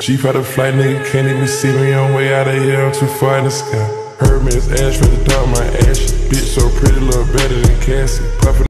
Chief out of flight, nigga can't even see me on way out of here, I'm too far in the sky. Heard me, it's ash for the dog, my ashes. Bitch so pretty, look better than Cassie. Puffin'